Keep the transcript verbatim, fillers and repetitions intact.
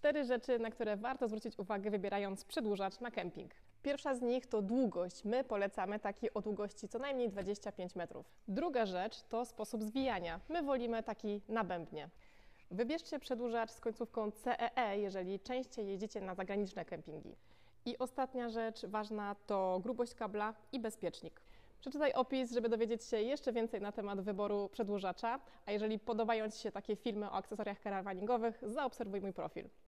Cztery rzeczy, na które warto zwrócić uwagę, wybierając przedłużacz na kemping. Pierwsza z nich to długość. My polecamy taki o długości co najmniej dwadzieścia pięć metrów. Druga rzecz to sposób zwijania. My wolimy taki na bębnie. Wybierzcie przedłużacz z końcówką C E E, jeżeli częściej jedziecie na zagraniczne kempingi. I ostatnia rzecz ważna to grubość kabla i bezpiecznik. Przeczytaj opis, żeby dowiedzieć się jeszcze więcej na temat wyboru przedłużacza, a jeżeli podobają Ci się takie filmy o akcesoriach karawaningowych, zaobserwuj mój profil.